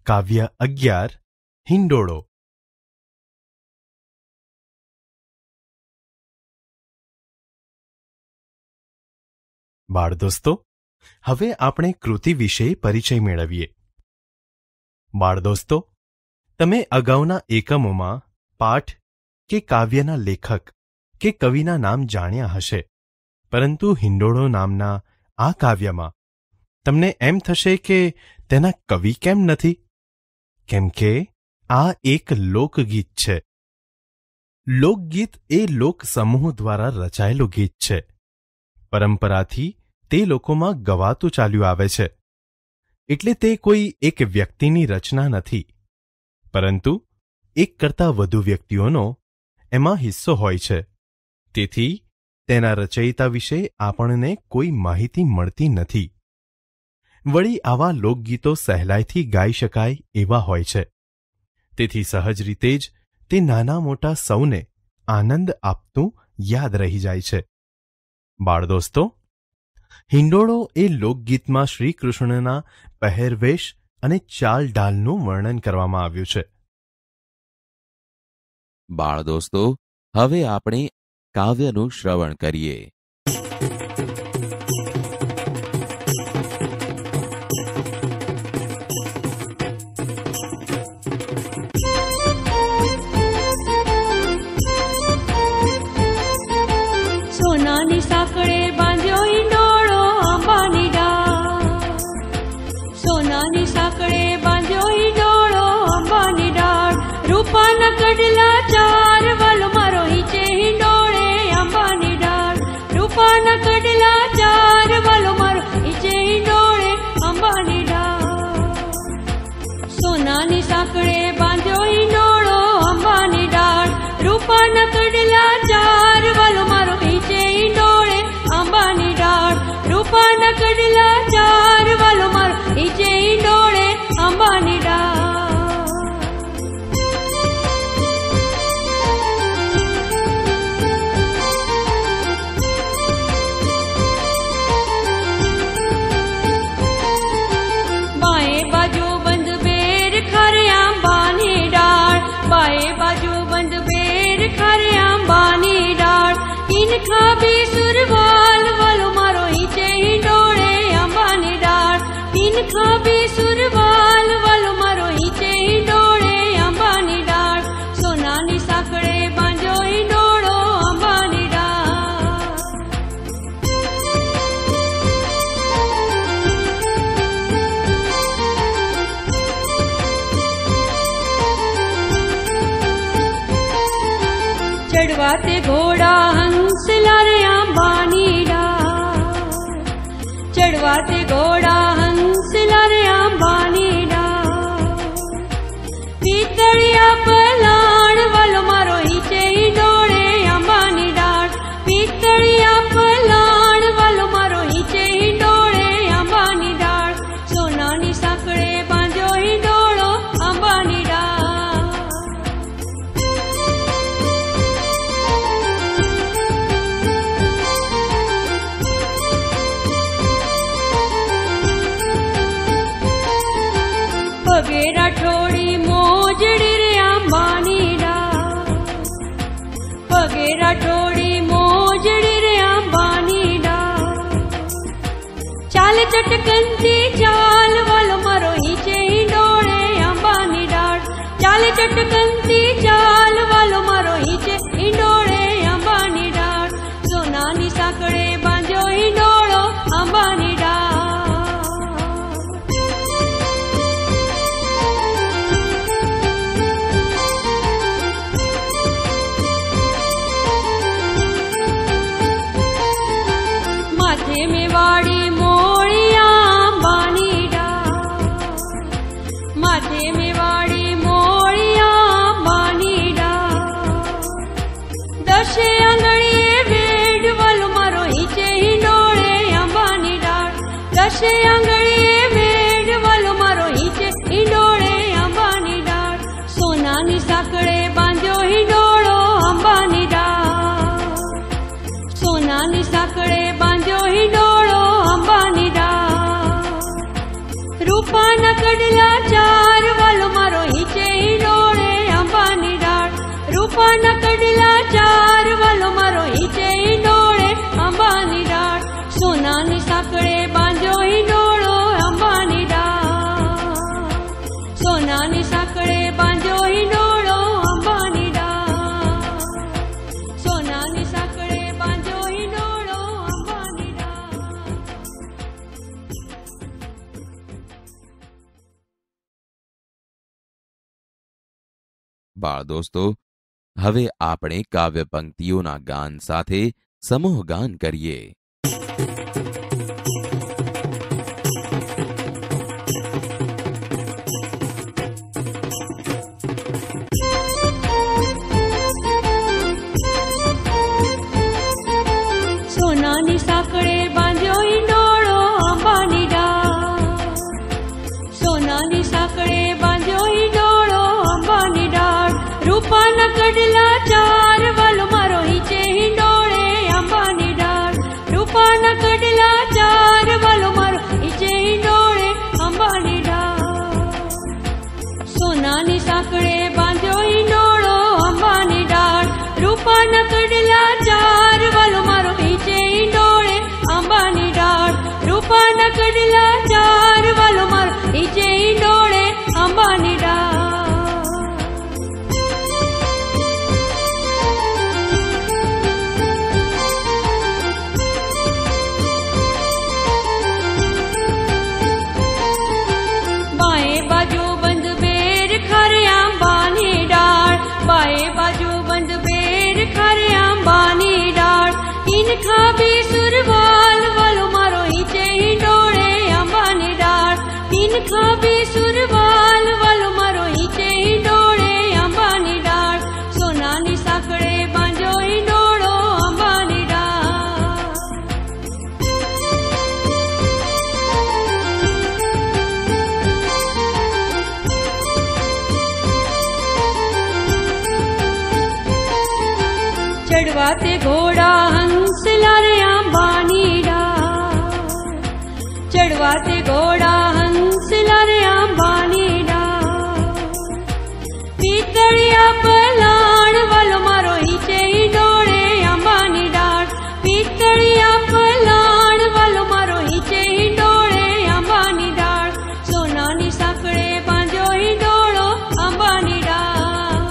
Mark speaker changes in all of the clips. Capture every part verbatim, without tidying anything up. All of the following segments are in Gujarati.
Speaker 1: કાવ્ય અગિયાર હિંડોળો. બાળ દોસ્તો, હવે આપણે કૃતિ વિશે પરિચય મેળવીએ. બાળ દોસ્તો, તમે અગાઉના એકમોમાં પાઠ કે કાવ્યના લેખક કે કવિના નામ જાણ્યા હશે, પરંતુ હિંડોળો નામના આ કાવ્યમાં તમને એમ થશે કે તેના કવિ કેમ નથી? કેમ કે આ એક લોકગીત છે. લોકગીત એ લોક સમૂહ દ્વારા રચાયેલું ગીત છે. પરંપરાથી તે લોકોમાં ગવાતું ચાલ્યું આવે છે. એટલે તે કોઈ એક વ્યક્તિની રચના નથી, પરંતુ એક કરતાં વધુ વ્યક્તિઓનો એમાં હિસ્સો હોય છે. તેથી તેના રચયિતા વિશે આપણને કોઈ માહિતી મળતી નથી. વળી આવા લોકગીતો સહેલાઈથી ગાઈ શકાય એવા હોય છે. તેથી સહજ રીતે જ તે નાના મોટા સૌને આનંદ આપતું યાદ રહી જાય છે. બાળ દોસ્તો, હિંડોળો એ લોકગીતમાં શ્રીકૃષ્ણના પહેરવેશ અને ચાલ ઢાલનું વર્ણન કરવામાં આવ્યું છે.
Speaker 2: બાળ દોસ્તો, હવે આપણે કાવ્યનું શ્રવણ કરીએ.
Speaker 3: સોનાની સાંકળે બાંધ્યો હિંડોળો આંબાની ડાળ. સોનાની સાંકળે બાંધ્યો હિંડોળો આંબાની ડાળ. રૂપાના કડલા ચાર વાલો મારો હિંચે હિંડોળે આંબાની ડાળ. રૂપાના કડલા ચાર વાલો મારો હિંચે હિંડોળે આંબાની ડાળ. સોનાની સાંકળે બાંધ્યો હિંડોળો આંબાની ડાળ. રૂપાના કડલા ચાર વાલો મારો હિંચે હિંડોળે આંબાની ડાળ. રૂપાના કડલા ચાર વાલો મારો હિંચે હિંડોળે આંબાની ડાળ. બાએ બાજુ બંધ બેર ખરે આંબાની ડાળ. બાએ બાજુ બંધ બેર ખરે આંબાની ડાળ. ઇનખા બી સુરવાલ વાલો મારો હિંચે હિંડોળે આંબાની ડાળ. ઇનખા બી સુરવાલ વાલો મારો હિંચે હિંડોળે આંબાની ડાળ. સોનાની સાંકળે બાંધ્યો હિંડોળો આંબાની ડાળ. ચડવા તે ઘોડા હંસલા રે આંબાની ડાળ. ચડવા તે ઘોડા હંસલા રે આંબાની ડાળ. પિતળિયા પલાણ વાલો મારો હિંચે હિંડોળે આંબાની ડાળ. પિતળિયા પલાણ વાલો મારો હિંચે હિંડોળે આંબાની ડાળ. સોનાની સાંકળે બાંધ્યો હિંડોળો આંબાની ડાળ. પગે રાઠોડી મોજડી રે આંબાની ડાળ. પગે રાઠોડી મોજડી રે આંબાની ડાળ. ચાલ ચટકનથી ચાલ વાલો મારો હિંચે હિંડોળે આંબાની ડાળ. ચાલ ચટકનથી ચાલ વાલો મારો હિંચે હિંડોળે આંબાની ડાળ. સોનાની સાંકળે બાંધ્યો હિંડોળો આંબાની ડાળ. માથે મેવાડી મોળિયા આંબાની ડાળ. માથે મેવાડી મોળિયા આંબાની ડાળ. દશે આંગળીએ વેડ વાલો મારો હિંચે હિંડોળે આંબાની ડાળ. દશે આંગળીએ વેડ વાલો મારો હિંચે હિંડોળે આંબાની ડાળ. સોનાની સાંકળે બાંધ્યો હિંડોળો આંબાની ડાળ. સોનાની સાંકળે બાંધ્યો હિંડોળો આંબાની ડાળ. રૂપાના કડલા ચાર સોનાની સાંકળે બાંધ્યો હિંડોળો અંબાની ડાળ, સોનાની સાંકળે બાંધ્યો હિંડોળો અંબાની ડાળ, સોનાની સાંકળે બાંધ્યો હિંડોળો અંબાની ડાળ.
Speaker 2: બાળ દોસ્તો, હવે આપણે કાવ્ય પંક્તિઓના ગાન સાથે સમૂહ ગાન કરીએ.
Speaker 3: સોનાની સાંકળે બાંધ્યો હિંડોળો અંબાની ડાળ, સોનાની સાંકળે બાંધ્યો હિંડોળો અંબાની ડાળ. રૂપાના કડલા ચાર વાલો મારો હિંચે હિંડોળે અંબાની ડાળ, રૂપાના કડલા ચાર વાલો મારો હિંચે હિંડોળે અંબાની ડાળ. સોનાની સાંકળે બાંધ્યો હિંડોળો અંબાની ડાળ, રૂપાના કડલા ચાર વાલો મારો હિંચે હિંડોળે અંબાની ડાળ, રૂપાના કડલા ચાર વાલો મારો હિંચે હિંડોળે અંબાની ડાળ. બાએ બાજુ બંધ બેર ખરે આંબાની ડાળ, બાએ બાજુ બંધ બેર ખરે આંબાની ડાળ. ઇનખા બી સુરવાલ વાલો મારો હિંચે હિંડોળે અંબાની ડાળ, ઇનખા બી સુરવાલ વાલો મારો હિંચે હિંડોળે અંબાની ડાળ. સોનાની સાંકળે બાંધ્યો હિંડોળો અંબાની ડાળ. ચડવા તે ઘોડા હંસલા રે આંબાની ડાળ, ચડવા તે ઘોડા હંસલા રે આંબાની ડાળ. પિતળિયા પલાણ વાલો મારો હિંચે હિંડોળે અંબાની ડાળ, પિતળિયા પલાણ વાલો મારો હિંચે હિંડોળે અંબાની ડાળ. સોનાની સાંકળે બાંધ્યો હિંડોળો અંબાની ડાળ.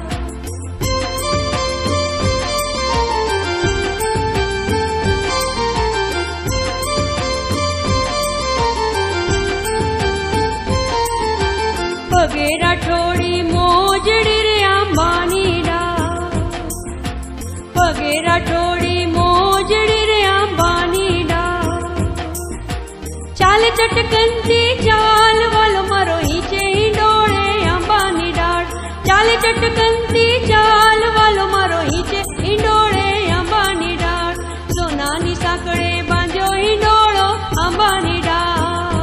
Speaker 3: પગે રાઠોડી મોજડી રે આંબાની ડાળ, પગે રાઠોડી મોજડી રે આંબાની ડાળ. ચાલ ચટકનથી ચાલ વાલો મારો હિંચે હિંડોળે અંબાની ડાળ, ચાલ ચટકનથી ચાલ વાલો મારો હિંચે હિંડોળે અંબાની ડાળ. સોનાની સાંકળે બાંધ્યો હિંડોળો અંબાની ડાળ.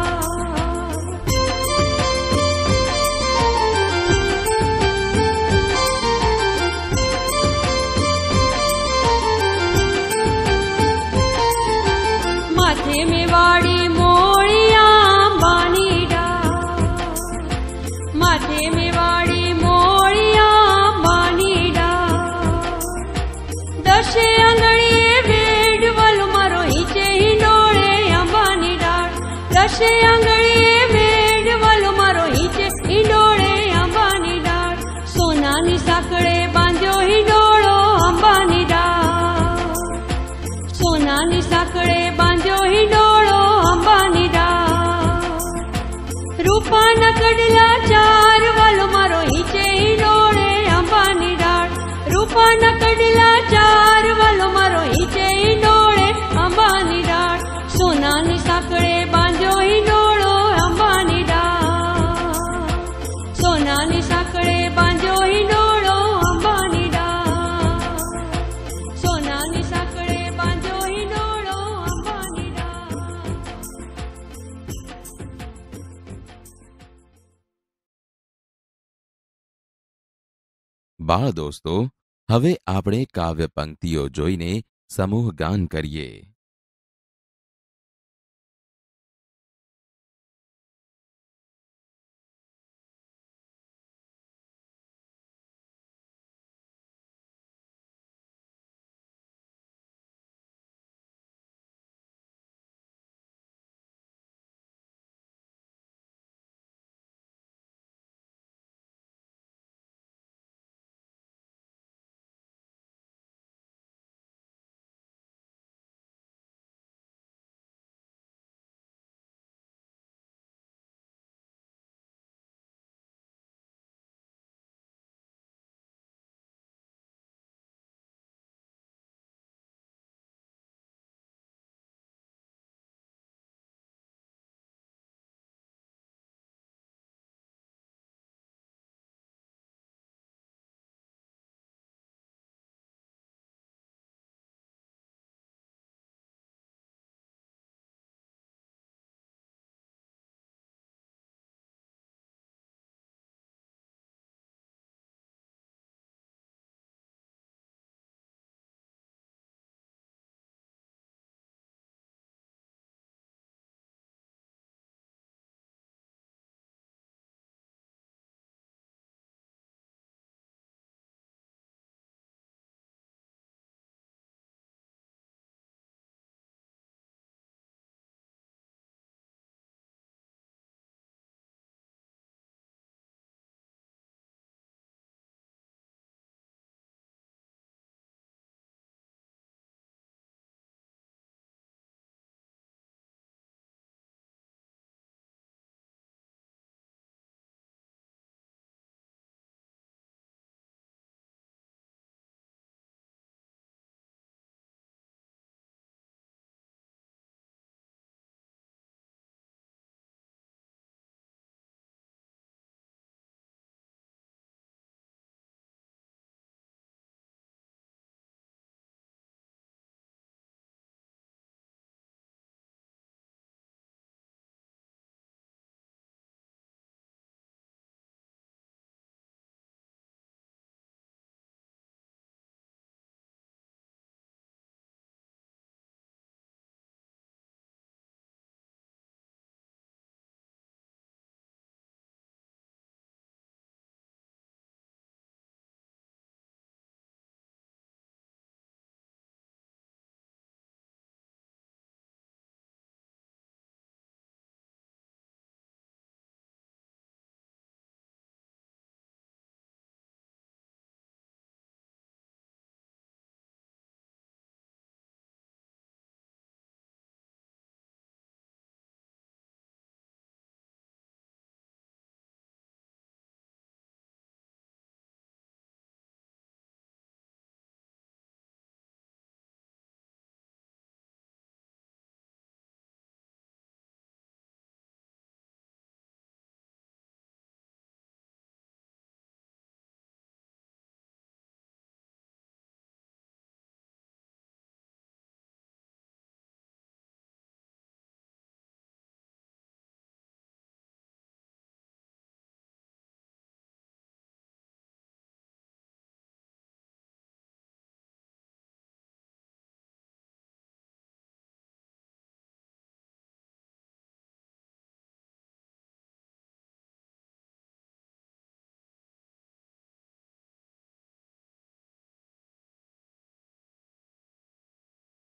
Speaker 3: માથે મેવાડી મોળિયા અંબાની ડાળ, માથે મેવાડી મોળિયા અંબાની ડાળ. દશે આંગળીએ વેડ વાલો મારો હિંચે હિંડોળે અંબાની ડાળ, દશે આંગળીએ વેડ વાલો મારો હિંચે હિંડોળે અંબાની ડાળ. સોનાની સાંકળે બાંધ્યો હિંડોળો અંબાની ડાળ, સોનાની સાંકળે બાંધ્યો હિંડોળો અંબાની ડાળ. રૂપાના કડલા ચાર વાલો મારો હિંચે હિંડોળે અંબાની ડાળ, રૂપાના કડલા ચાર વાલો મારો હિંચે હિંડોળે અંબાની ડાળ. સોનાની સાંકળે બાંધ્યો હિંડોળો અંબાની ડાળ, સોનાની સાંકળે બાંધ્યો હિંડોળો અંબાની ડાળ, સોનાની સાંકળે બાંધ્યો હિંડોળો અંબાની ડાળ.
Speaker 2: બાળ દોસ્તો, હવે આપણે કાવ્ય પંક્તિઓ જોઈને સમૂહ ગાન કરીએ.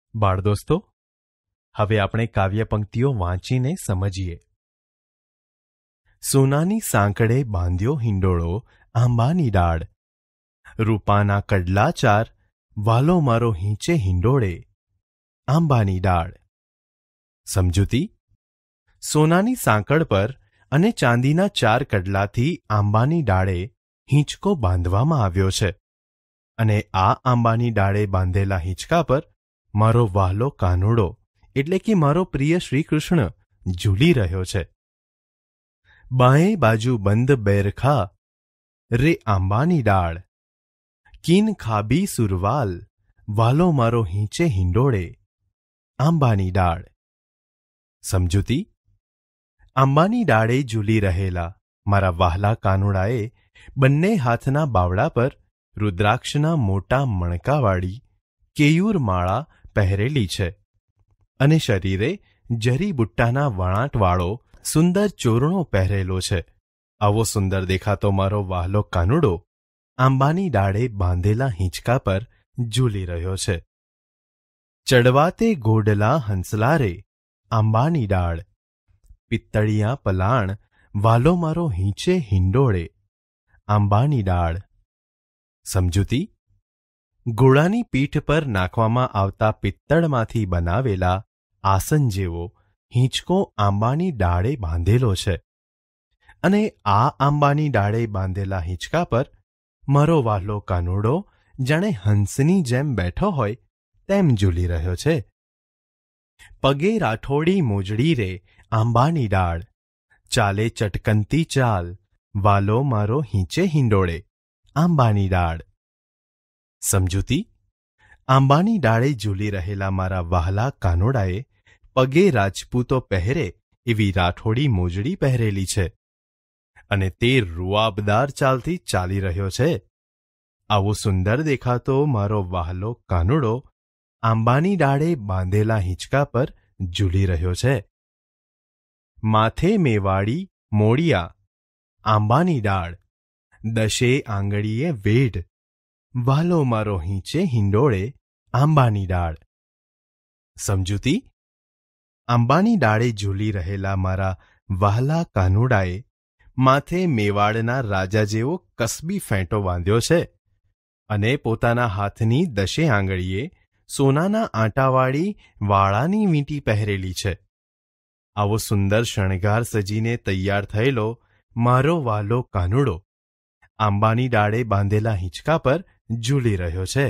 Speaker 1: બાળ દોસ્તો, હવે આપણે કાવ્ય પંક્તિઓ વાંચીને સમજીએ. સોનાની સાંકળે બાંધ્યો હિંડોળો આંબાની ડાળ, રૂપાના કડલા ચાર વાલો મારો હીંચે હિંડોળે આંબાની ડાળ. સમજૂતી: સોનાની સાંકળ પર અને ચાંદીના ચાર કડલાથી આંબાની ડાળે હિંચકો બાંધવામાં આવ્યો છે અને આ આંબાની ડાળે બાંધેલા હિંચકા પર મારો વહાલો કાનુડો એટલે કે મારો પ્રિય શ્રીકૃષ્ણ ઝૂલી રહ્યો છે. બાંયે બાજુ બંધ બેરખા રે આંબાની ડાળ, કીન ખાબી સુરવાલ વાલો મારો હીંચે હિંડોળે આંબાની ડાળ. સમજૂતી: આંબાની ડાળે ઝૂલી રહેલા મારા વહાલા કાનુડાએ બંને હાથના બાવડા પર રુદ્રાક્ષના મોટા મણકાવાળી કેયુર માળા પહેરેલી છે અને શરીરે જરીબુટ્ટાના વણાટવાળો સુંદર ચોરણો પહેરેલો છે. આવો સુંદર દેખાતો મારો વહાલો કાનુડો આંબાની ડાળે બાંધેલા હિંચકા પર ઝૂલી રહ્યો છે. ચડવાતે ગોડલા હંસલારે આંબાની ડાળ, પિત્તળિયા પલાણ વાલો મારો હીંચે હિંડોળે આંબાની ડાળ. સમજૂતી: ઘોડાની પીઠ પર નાખવામાં આવતા પિત્તળમાંથી બનાવેલા આસન જેવો હિંચકો આંબાની ડાળે બાંધેલો છે અને આ આંબાની ડાળે બાંધેલા હિંચકા પર મારો વહાલો કાનુડો જાણે હંસની જેમ બેઠો હોય તેમ ઝૂલી રહ્યો છે. પગે રાઠોડી મોજડી રે આંબાની ડાળ, ચાલે ચટકનતી ચાલ વાલો મારો હીંચે હિંડોળે આંબાની ડાળ. સમજૂતી: આંબાની ડાળે ઝૂલી રહેલા મારા વહાલા કાનુડાએ પગે રાજપૂતો પહેરે એવી રાઠોડી મોજડી પહેરેલી છે અને તે રૂઆબદાર ચાલથી ચાલી રહ્યો છે. આવો સુંદર દેખાતો મારો વહાલો કાનુડો આંબાની ડાળે બાંધેલા હિંચકા પર ઝૂલી રહ્યો છે. માથે મેવાડી મોડિયા આંબાની ડાળ, દશે આંગળીએ વેઢ વાલો મારો હીંચે હિંડોળે આંબાની ડાળ. સમજૂતી: આંબાની ડાળે ઝૂલી રહેલા મારા વહાલા કાનુડાએ માથે મેવાડના રાજા જેવો કસબી ફેંટો બાંધ્યો છે અને પોતાના હાથની દશે આંગળીએ સોનાના આંટાવાળી વાળાની વીંટી પહેરેલી છે. આવો સુંદર શણગાર સજીને તૈયાર થયેલો મારો વહાલો કાનુડો આંબાની ડાળે બાંધેલા હિંચકા પર ઝૂલી રહ્યો છે.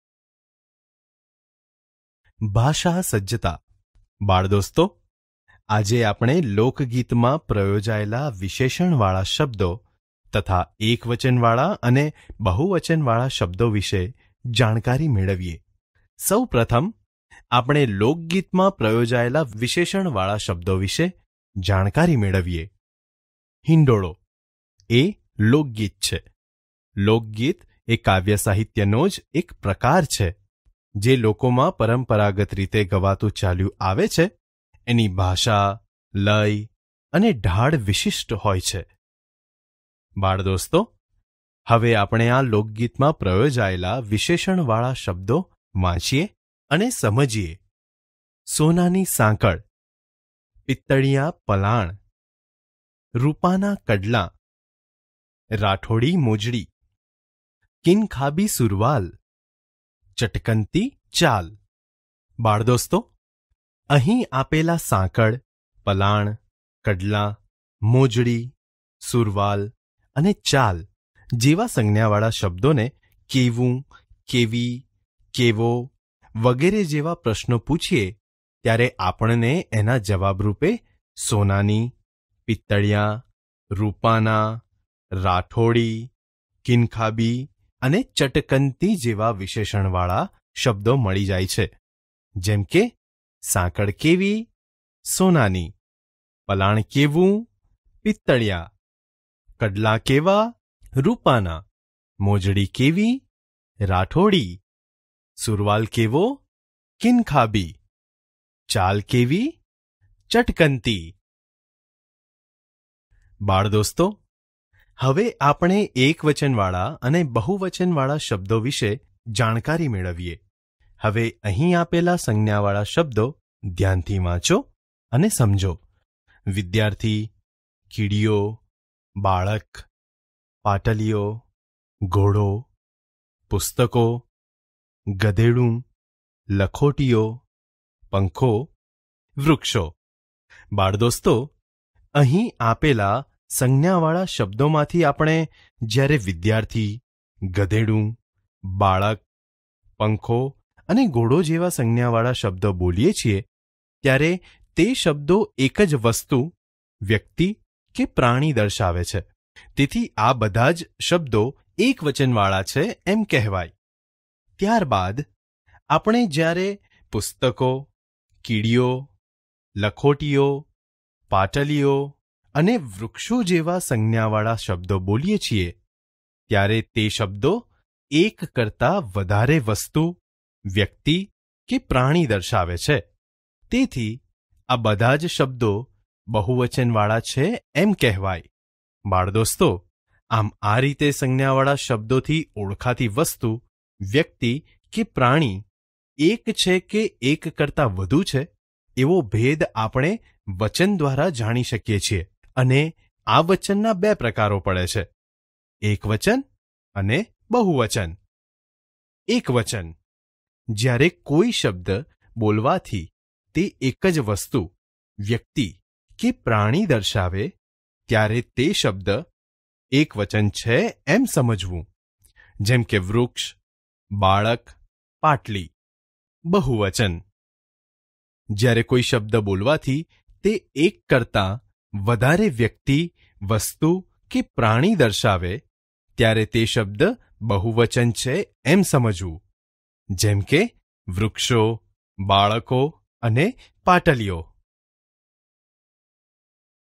Speaker 1: ભાષા સજ્જતા. બાળ દોસ્તો, આજે આપણે લોકગીતમાં પ્રયોજાયેલા વિશેષણવાળા શબ્દો તથા એકવચનવાળા અને બહુવચનવાળા શબ્દો વિશે જાણકારી મેળવીએ. સૌ પ્રથમ આપણે લોકગીતમાં પ્રયોજાયેલા વિશેષણવાળા શબ્દો વિશે જાણકારી મેળવીએ. હિંડોળો એ લોકગીત છે. લોકગીત એ કાવ્ય સાહિત્યનો જ એક પ્રકાર છે જે લોકોમાં પરંપરાગત રીતે ગવાતું ચાલ્યું આવે છે. એની ભાષા, લય અને ઢાળ વિશિષ્ટ હોય છે. બાળ દોસ્તો, હવે આપણે આ લોકગીતમાં પ્રયોજાયેલા વિશેષણવાળા શબ્દો વાંચીએ અને સમજીએ. સોનાની સાંકળ, પિત્તળિયા પલાણ, રૂપાના કડલા, રાઠોડી મોજડી, કિનખાબી સુરવાલ, ચટકનતી ચાલ. બાળ દોસ્તો, અહીં આપેલા સાંકળ, પલાણ, કડલા, મોજડી, સુરવાલ અને ચાલ જેવા સંજ્ઞાવાળા શબ્દોને કેવું, કેવી, કેવો વગેરે જેવા પ્રશ્નો પૂછીએ ત્યારે આપણને એના જવાબરૂપે સોનાની, પિત્તળિયા, રૂપાના, રાઠોડી, કિનખાબી અને ચટકનતી જેવા વિશેષણવાળા શબ્દો મળી જાય છે. જેમ કે સાંકળ કેવી, સોનાની, પલાણ કેવું, પિત્તળિયા, કડલા કેવા, રૂપાના, મોજડી કેવી, રાઠોડી, સુરવાલ કેવો, કિનખાબી, ચાલ કેવી, ચટકનતી. બાળ દોસ્તો, હવે આપણે એકવચનવાળા અને બહુવચનવાળા શબ્દો વિશે જાણકારી મેળવીએ. હવે અહીં આપેલા સંજ્ઞાવાળા શબ્દો ધ્યાનથી વાંચો અને સમજો. વિદ્યાર્થી, કીડીઓ, બાળક, પાટલીઓ, ઘોડો, પુસ્તકો, ગધેડું, લખોટીઓ, પંખો, વૃક્ષો. બાળદોસ્તો, અહીં આપેલા સંજ્ઞાવાળા શબ્દોમાંથી આપણે જ્યારે વિદ્યાર્થી, ગધેડું, બાળક, પંખો અને ઘોડો જેવા સંજ્ઞાવાળા શબ્દો બોલીએ છીએ ત્યારે તે શબ્દો એક જ વસ્તુ, વ્યક્તિ કે પ્રાણી દર્શાવે છે. તેથી આ બધા જ શબ્દો એક વચનવાળા છે એમ કહેવાય. ત્યારબાદ આપણે જ્યારે પુસ્તકો, કીડીઓ, લખોટીઓ, પાટલીઓ અને વૃક્ષો જેવા સંજ્ઞાવાળા શબ્દો બોલીએ છીએ ત્યારે તે શબ્દો એક કરતાં વધારે વસ્તુ, વ્યક્તિ કે પ્રાણી દર્શાવે છે. તેથી આ બધા જ શબ્દો બહુવચનવાળા છે એમ કહેવાય. બાળદોસ્તો, આમ આ રીતે સંજ્ઞાવાળા શબ્દોથી ઓળખાતી વસ્તુ, વ્યક્તિ કે પ્રાણી એક છે કે એક કરતાં વધુ છે એવો ભેદ આપણે વચન દ્વારા જાણી શકીએ છીએ. અને આ વચનના બે પ્રકારો પડે છે, એકવચન અને બહુવચન. એકવચન, જ્યારે કોઈ શબ્દ બોલવાથી તે એક જ વસ્તુ, વ્યક્તિ કે પ્રાણી દર્શાવે ત્યારે તે શબ્દ એકવચન છે એમ સમજવું. જેમ કે વૃક્ષ, બાળક, પાટલી. બહુવચન, જ્યારે કોઈ શબ્દ બોલવાથી તે એક કરતાં વધારે વ્યક્તિ, વસ્તુ કે પ્રાણી દર્શાવે ત્યારે તે શબ્દ બહુવચન છે એમ સમજવું. જેમ કે વૃક્ષો, બાળકો અને પાટલીઓ.